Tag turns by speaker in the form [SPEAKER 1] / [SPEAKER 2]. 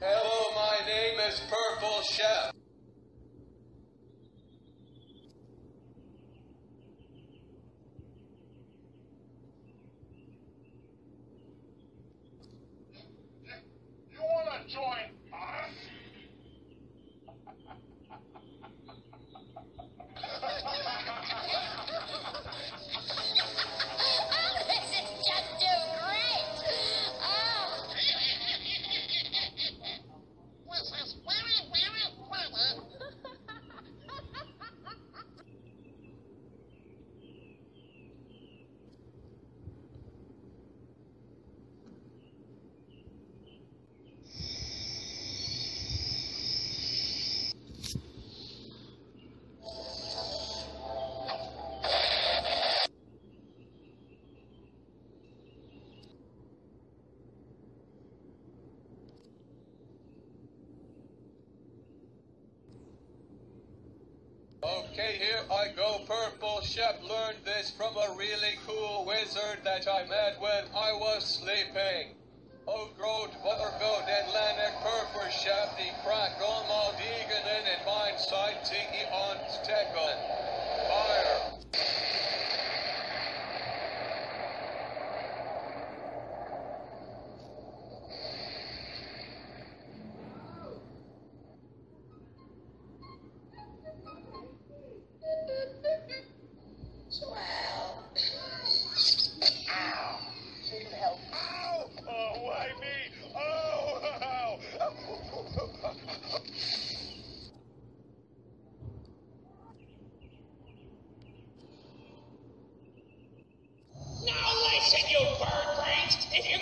[SPEAKER 1] Hello, my name is Purple Shep.
[SPEAKER 2] You wanna join us?
[SPEAKER 3] This is just too great! Oh. This is very, very funny.
[SPEAKER 1] Okay, here I go. Purple Shep learned this from a really cool wizard that I met when I was sleeping. Oh, Grot, Buttergoat, and Lanek Purple Shep, the crack on Maldiganen in mine side tiki on Stegon. Fire.
[SPEAKER 2] Ow! Oh, why me? Oh! Ow!
[SPEAKER 4] Now listen, you bird brains. If